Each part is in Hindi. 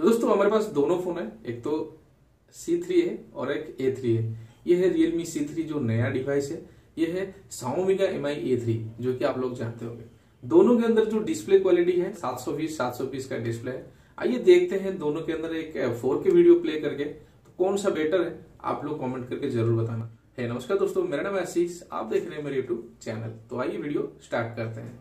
तो दोस्तों हमारे पास दोनों फोन है, एक तो C3 है और एक A3 है। ये है Realme C3 जो नया डिवाइस है, ये है Xiaomi का Mi A3 जो कि आप लोग जानते होंगे। दोनों के अंदर जो डिस्प्ले क्वालिटी है 720 का डिस्प्ले है। आइए देखते हैं दोनों के अंदर एक 4K वीडियो प्ले करके तो कौन सा बेटर है, आप लोग कमेंट करके जरूर बताना। है नमस्कार दोस्तों, मेरा नाम है आशीष, आप देख रहे हैं मेरे यूट्यूब चैनल। तो आइए वीडियो स्टार्ट करते हैं।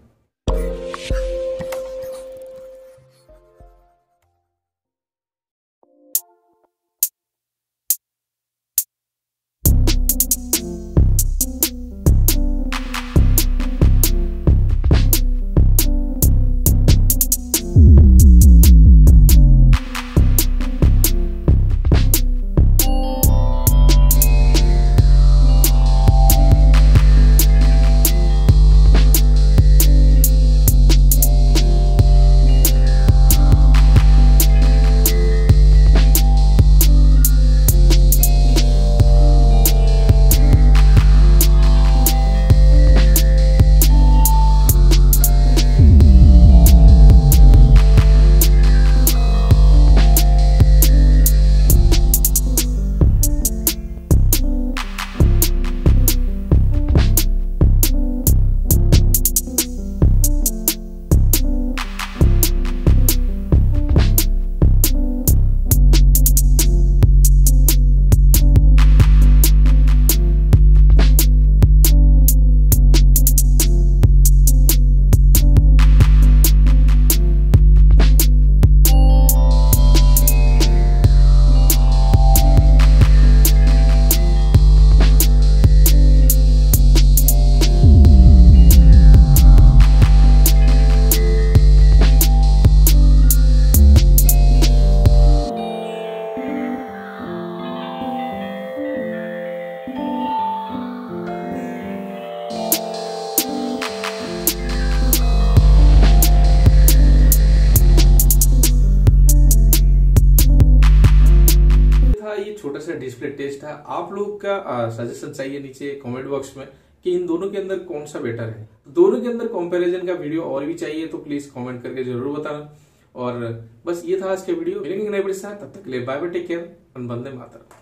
ये छोटा सा डिस्प्ले टेस्ट है। आप लोग का सजेशन चाहिए नीचे कमेंट बॉक्स में कि इन दोनों के अंदर कौन सा बेटर है। दोनों के अंदर कंपैरिजन का वीडियो और भी चाहिए तो प्लीज कमेंट करके जरूर बताना। और बस ये था आज के वीडियो, मिलेंगे नए वीडियो के साथ, तब तक के लिए बाय बाय, टेक केयर, वंदे मातरम।